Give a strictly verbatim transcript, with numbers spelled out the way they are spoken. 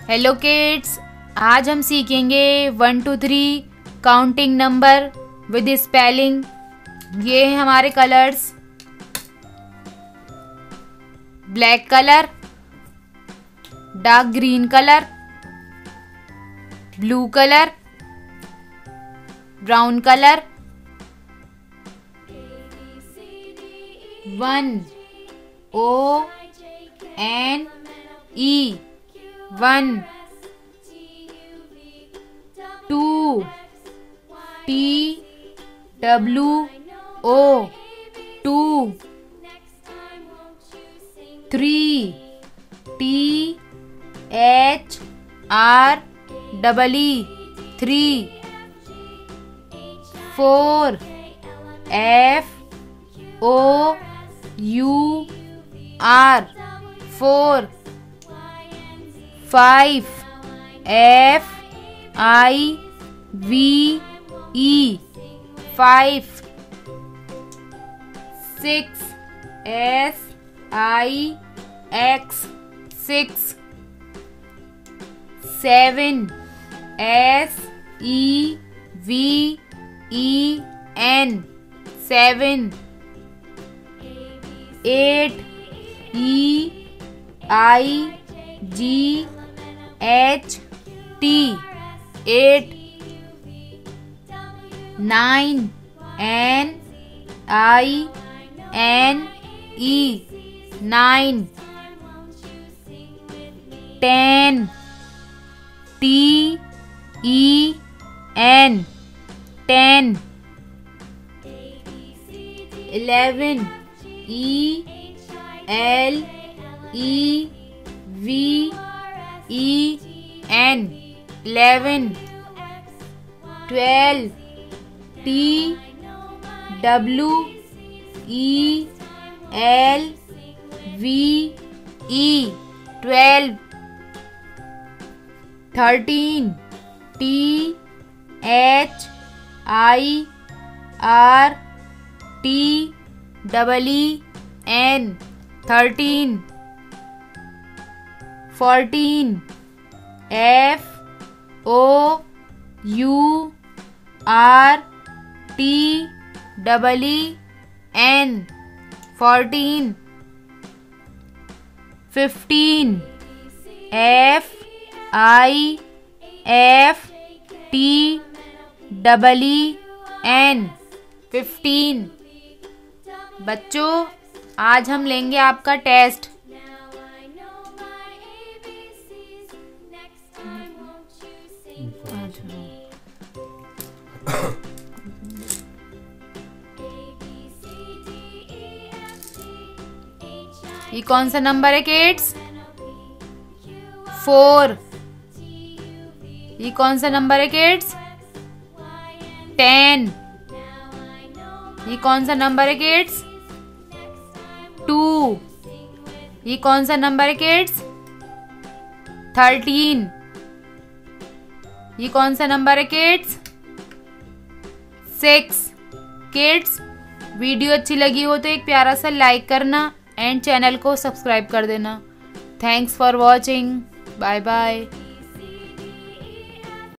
Hello kids, आज हम सीखेंगे one two three counting number with spelling. ये हैं हमारे colours. Black colour, dark green colour, blue colour, brown colour. One, O N E, one. Two, T W O, two. Three, T H R double E, three. Four, F O U R, four. Five, F I V E, five. Six, S I X, six. Seven, S E V E N, seven. Eight, E I G H T, eight. Nine, N I N E, nine. Ten, T E N, ten. Eleven, E L E V E N, eleven. Twelve, T W E L V E, twelve. Thirteen, T H I R T double E N, thirteen. Fourteen, F O U R T double E N, fourteen. Fifteen, F I F T double E N, fifteen. बच्चों, आज हम लेंगे आपका test. ये कौन सा number है kids? Four. ये कौन सा नंबर है किड्स? टेन। ये कौन सा नंबर है किड्स? टू। ये कौन सा नंबर है किड्स? थर्टीन। ये कौन सा नंबर है किड्स? सिक्स। किड्स, वीडियो अच्छी लगी हो तो एक प्यारा सा लाइक करना एंड चैनल को सब्सक्राइब कर देना। Thanks for watching. Bye bye.